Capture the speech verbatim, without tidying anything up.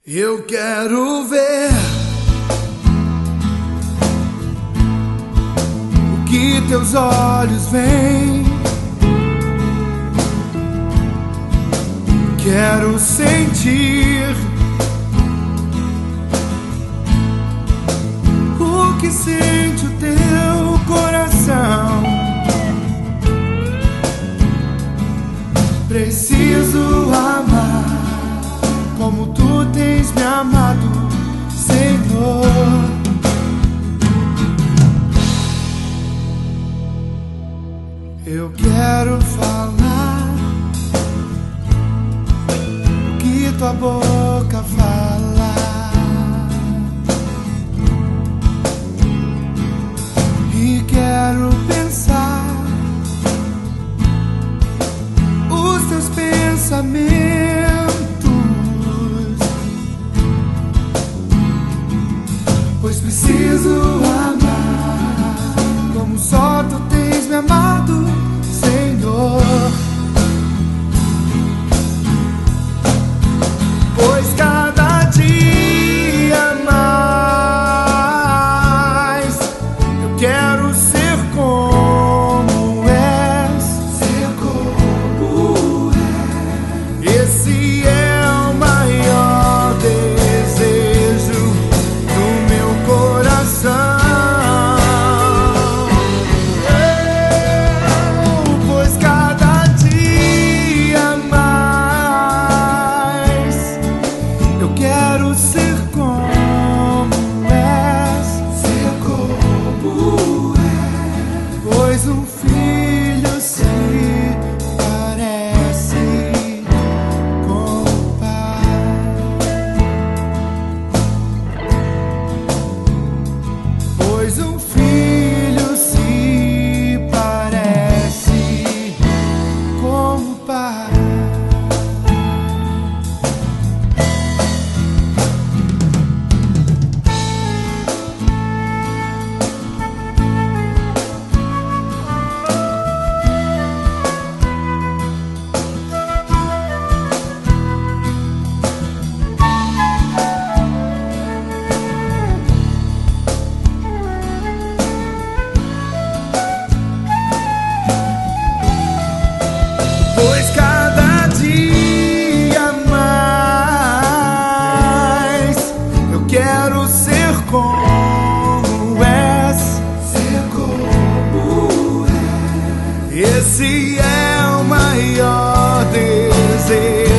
Eu quero ver o que teus olhos veem. Quero sentir o que sente o teu coração. Preciso amar como tu tens me amado, Senhor. Eu quero falar o que tua boca fala, e quero pensar os teus pensamentos, pois preciso amar como só tu tens me amado, Senhor. Pois cada dia mais eu quero ser como és, ser como és. Esse é o maior desejo do meu coração. Pois cada dia mais eu quero ser como és, ser como és. Pois um filho se parece com o pai. Pois um filho se parece com o pai. Pois cada dia mais eu quero ser como és, ser como és. Esse é o maior desejo